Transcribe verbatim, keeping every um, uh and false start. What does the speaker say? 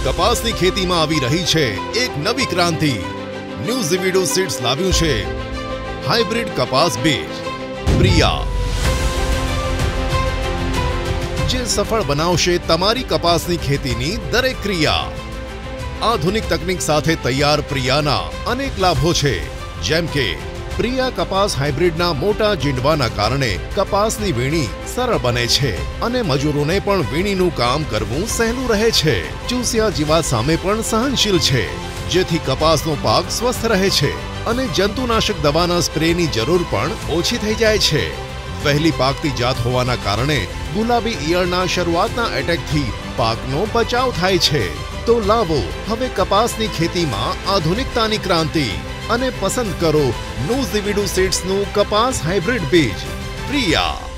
કપાસની ખેતીમાં આવી રહી છે એક નવી ક્રાંતિ। ન્યૂ ઝીવીડો સીડ્સ લાવ્યું છે હાઇબ્રિડ કપાસ બીજ પ્રિયા, જે સફળ બનાવશે તમારી કપાસની ખેતીની દરેક ક્રિયા। આધુનિક તકનીક સાથે તૈયાર પ્રિયાના અનેક લાભો છે, જેમ કે પ્રિયા કપાસ હાઇબ્રિડના મોટા જીંડવાના કારણે કપાસની વીણી સરળ બને છે અને મજૂરોને પણ વીણીનું કામ કરવું સહેલું રહે છે। ચૂસિયા જીવાત સામે પણ સહનશીલ છે, જેથી કપાસનો પાક સ્વસ્થ રહે છે અને જંતુનાશક દવાના સ્પ્રેની જરૂર પણ ઓછી થઈ જાય છે। વહેલી પાકતી જાત હોવાના કારણે ગુલાબી ઈયળના શરૂઆતના એટેકથી પાકનો બચાવ થાય છે। તો લાવો હવે કપાસની ખેતીમાં આધુનિકતાની ક્રાંતિ અને પસંદ કરો ન્યૂ ઝીવીડો સીડ્સનું કપાસ હાઇબ્રિડ બીજ પ્રિયા।